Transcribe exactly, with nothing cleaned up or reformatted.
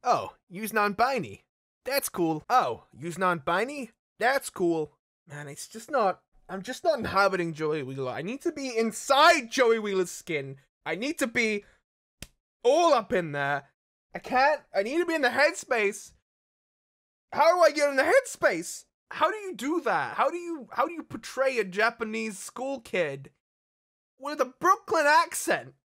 Oh, use non-binary. That's cool. Oh, use non-binary? That's cool. Man, it's just not... I'm just not inhabiting Joey Wheeler. I need to be inside Joey Wheeler's skin. I need to be all up in there. I can't... I need to be in the headspace. How do I get in the headspace? How do you do that? How do you... How do you portray a Japanese school kid with a Brooklyn accent?